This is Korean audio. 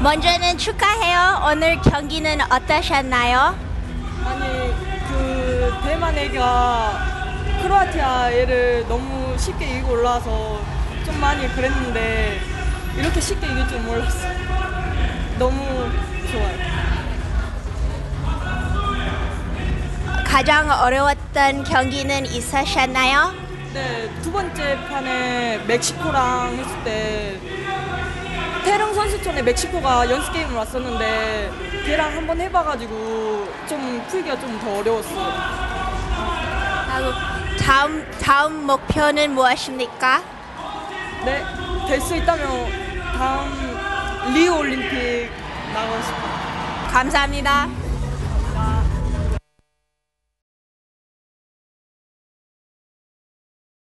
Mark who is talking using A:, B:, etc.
A: 먼저는 축하해요. 오늘 경기는 어떠셨나요?
B: 아니 그 대만 애가 크로아티아 애를 너무 쉽게 이기고 올라와서 좀 많이 그랬는데 이렇게 쉽게 이길 줄 몰랐어요. 너무 좋아요.
A: 가장 어려웠던 경기는 있으셨나요?
B: 네, 두 번째 판에 멕시코랑 했을 때 태릉 선수촌에 멕시코가 연습 게임을 왔었는데 걔랑 한번 해봐가지고 좀 풀기가 좀 더 어려웠어요.
A: 다음 목표는 무엇입니까?
B: 네, 될 수 있다면 다음 리우 올림픽 나가고 싶어요.
A: 감사합니다.